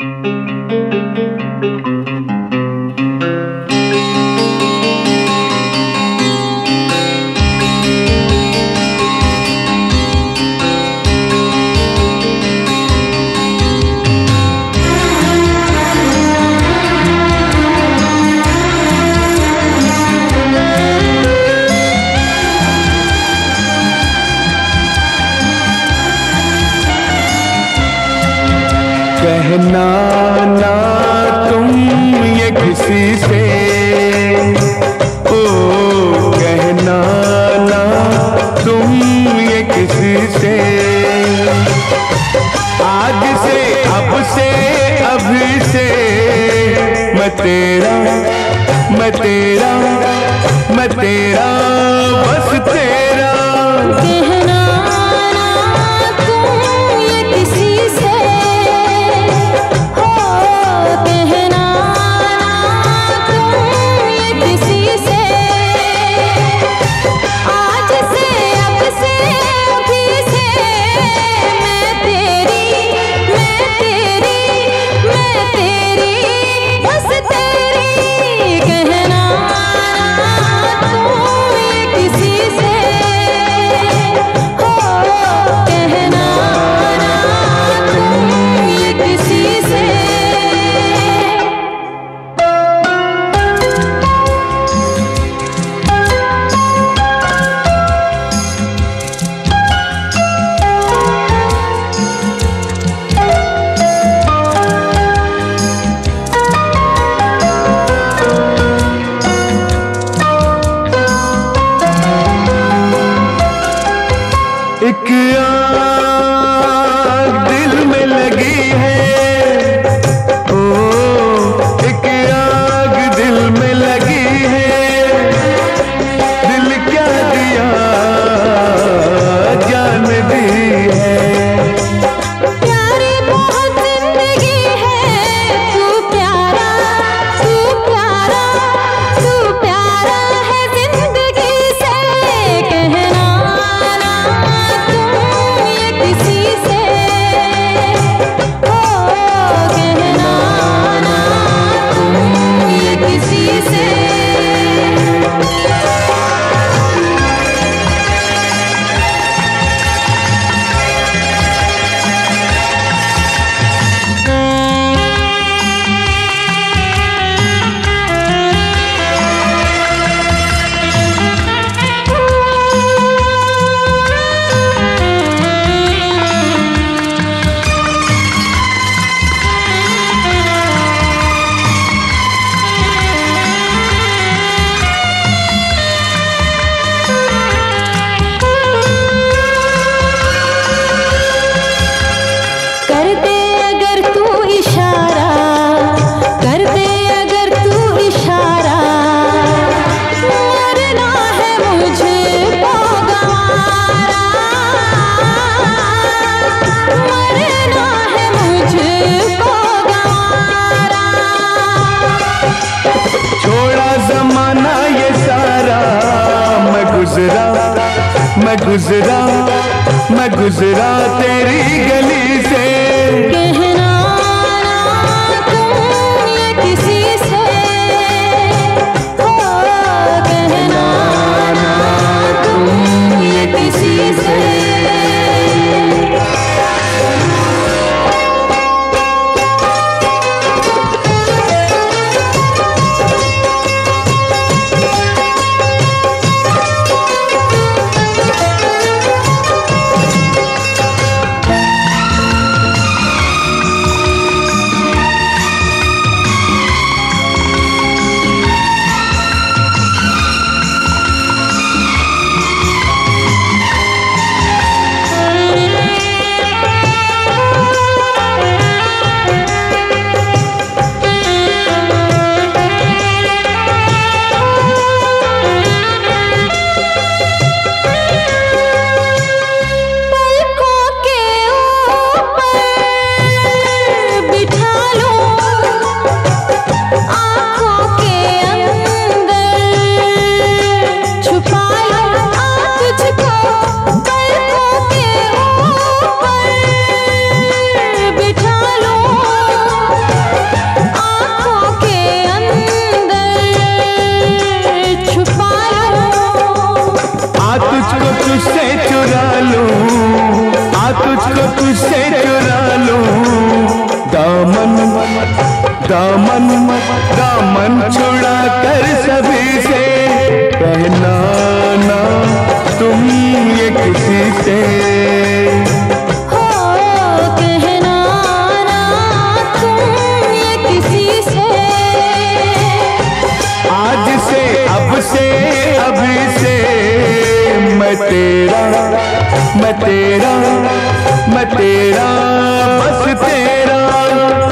कहना ना तुम ये किसी से, ओ कहना ना तुम ये किसी से, आज से अब से अभी से मैं तेरा मैं तेरा मैं तेरा बस तेरा। कहना ना तुम ये किसी से, हो कहना ना तुम ये किसी से, आज से अब से अभी से मैं तेरी मैं तेरी मैं तेरी बस तेरी। कहना किसी से, हो कहना तुम ये किसी से। एक आग दिल में लगी है, ओ एक आग दिल में लगी है, दिल क्या दिया जान दी है। प्यारी बहुत जिंदगी है, तू प्यारा तू प्यारा तू प्यारा है जिंदगी से। कहना किसी से, हो कहना ना तुम ये किसी से। कर दे अगर तू इशारा, कर दे अगर तू इशारा, मरना है मुझको गंवारा, मरना है मुझको गंवारा। छोड़ा जमाना ये सारा, मैं गुजरा मैं गुजरा मैं गुजरा तेरी गली से। कहना ना तुम ये किसी से, हो कहना ना तुम ये किसी से। दामन दामन दामन छुड़ा कर सभी से कहना ना तुम ये किसी से। हो कहना ना तुम ये किसी से। आज से अब से अभी से मैं तेरा मैं तेरा मैं तेरा बस तेरा